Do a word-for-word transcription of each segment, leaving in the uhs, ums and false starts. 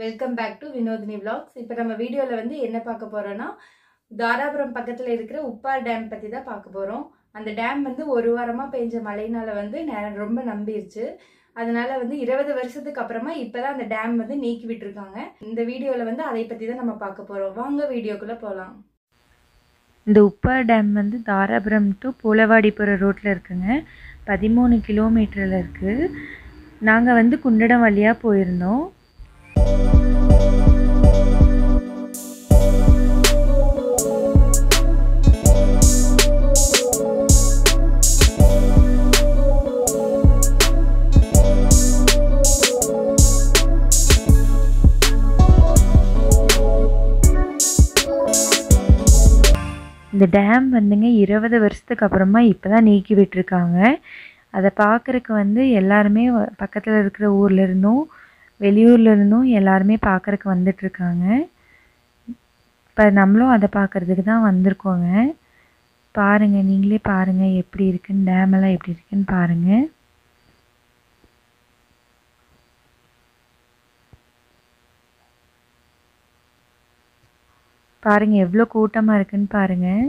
Welcome back to Vinodhini vlogs. இப்போ நம்ம வீடியோவில் வந்து என்ன பார்க்க போகிறோன்னா, தாராபுரம் பக்கத்தில் இருக்கிற உப்பார் டேம் பற்றி தான் பார்க்க போகிறோம். அந்த டேம் வந்து ஒரு வாரமாக பெஞ்ச மழையினால வந்து ரொம்ப நம்பிருச்சு. அதனால வந்து இருபது வருஷத்துக்கு அப்புறமா இப்போதான் அந்த டேம் வந்து நீக்கி விட்டுருக்காங்க. இந்த வீடியோவில் வந்து அதை பற்றி தான் நம்ம பார்க்க போகிறோம். வாங்க வீடியோக்குள்ளே போகலாம். இந்த உப்பார் டேம் வந்து தாராபுரம் டு பூலவாடி போகிற ரோட்டில் இருக்குங்க. பதிமூணு கிலோமீட்டரில் இருக்குது. நாங்கள் வந்து குண்டடம் வழியாக போயிருந்தோம். இந்த டேம் வந்துங்க இருபது வருஷத்துக்கு அப்புறமா இப்போ தான் நீக்கி விட்டுருக்காங்க. அதை பார்க்குறக்கு வந்து எல்லாருமே பக்கத்தில் இருக்கிற ஊரில் இருந்தும் வெளியூரில் இருந்தும் எல்லாருமே பார்க்குறக்கு வந்துட்டுருக்காங்க. இப்போ நம்மளும் அதை பார்க்குறதுக்கு தான் வந்திருக்கோங்க. பாருங்கள், நீங்களே பாருங்கள் எப்படி இருக்குன்னு, டேமெல்லாம் எப்படி இருக்குன்னு பாருங்கள். பாருங்கள் எவ்வளோ கூட்டமாக இருக்குன்னு பாருங்கள்.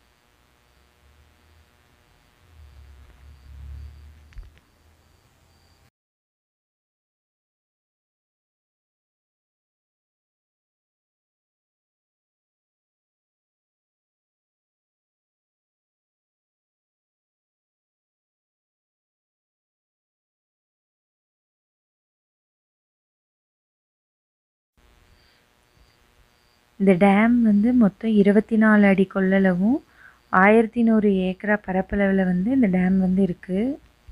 இந்த டேம் வந்து மொத்தம் இருபத்தி நாலு அடி கொள்ளளவும் ஆயிரத்தி நூறு ஏக்கரா பரப்பளவில் வந்து இந்த டேம் வந்து இருக்குது.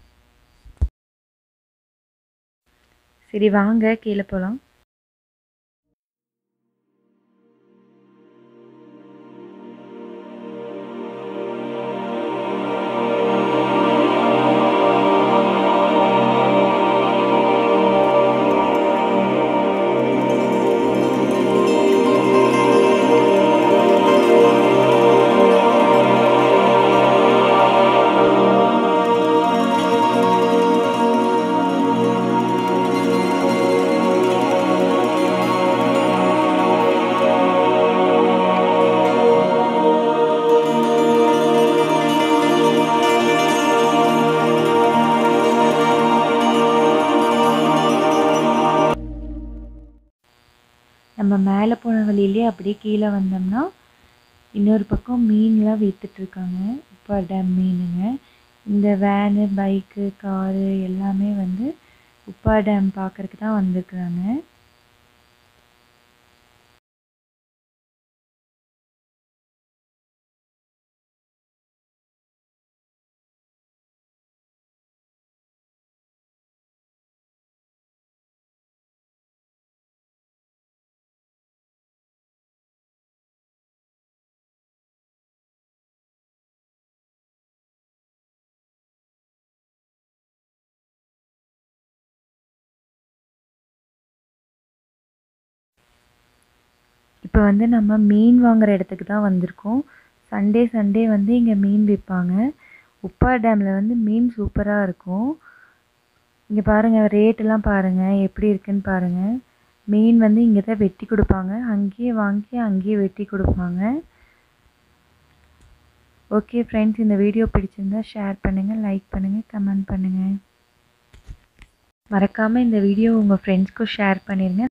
சரி வாங்க கீழே போகலாம். நம்ம மேலே போன வழியிலே அப்படியே கீழே வந்தோம்னா இன்னொரு பக்கம் மீன்லாம் விற்றுட்ருக்காங்க. உப்பார் டேம் மீனுங்க. இந்த வேனு, பைக்கு, காரு எல்லாமே வந்து உப்பார் டேம் பார்க்குறக்கு தான் வந்திருக்குறாங்க. இப்போ வந்து நம்ம மீன் வாங்குகிற இடத்துக்கு தான் வந்திருக்கோம். சண்டே சண்டே வந்து இங்கே மீன் விற்பாங்க. உப்பார் டேமில் வந்து மீன் சூப்பராக இருக்கும். இங்கே பாருங்கள், ரேட்டெல்லாம் பாருங்கள் எப்படி இருக்குன்னு பாருங்கள். மீன் வந்து இங்கே தான் வெட்டி கொடுப்பாங்க. அங்கேயே வாங்கி அங்கேயே வெட்டி கொடுப்பாங்க. ஓகே ஃப்ரெண்ட்ஸ், இந்த வீடியோ பிடிச்சிருந்தா ஷேர் பண்ணுங்கள், லைக் பண்ணுங்கள், கமெண்ட் பண்ணுங்கள். மறக்காமல் இந்த வீடியோ உங்கள் ஃப்ரெண்ட்ஸ்க்கும் ஷேர் பண்ணிடுங்க.